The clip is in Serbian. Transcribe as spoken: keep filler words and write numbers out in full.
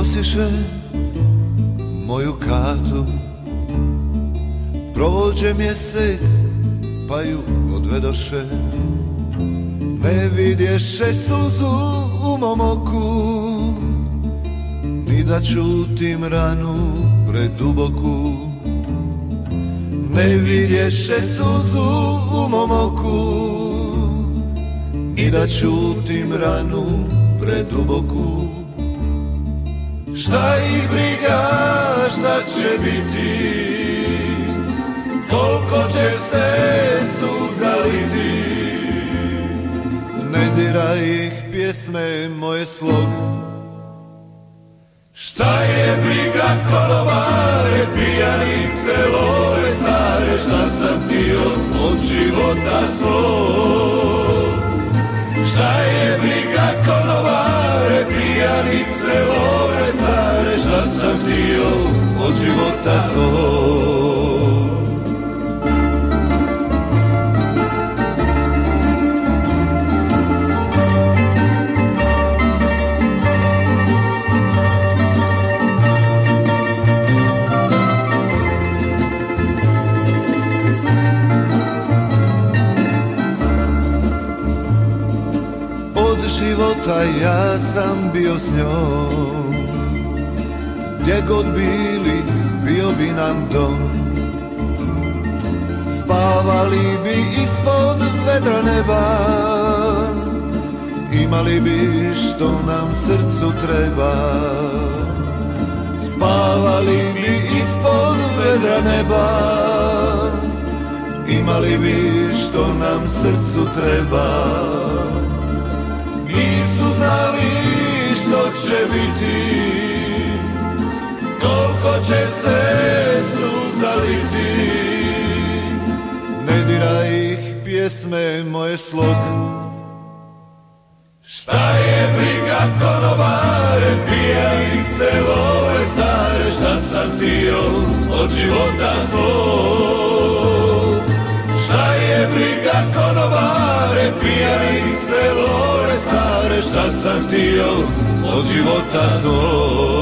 prosiše moju katu. Prođe mjesec pa ju odvedoše, ne vidješe suzu u mom oku, ni da čutim ranu preduboku. Ne vidješe suzu u mom oku, ni da čutim ranu preduboku. Šta ih briga šta će biti, koliko će se suza liti. Ne diraj ih pjesme moje slog. Šta je briga konobare, pijanice, love stare, šta sam htio od života svog. Šta je briga konobare, pijanice, love stare, šta sam htio od života svog. Života ja sam bio s njom, gdje god bili bio bi nam dom. Spavali bi ispod vedra neba, imali bi što nam srcu treba. Spavali bi ispod vedra neba, imali bi što nam srcu treba. Nisu znali što će biti, koliko će se suza liti. Ne diraj ih pjesme moje slog. Šta je briga konobare, pijanice, love stare, šta sam htio od života svog. Šta je briga konobare, pijanice, love stare, šta sam htio od života svog.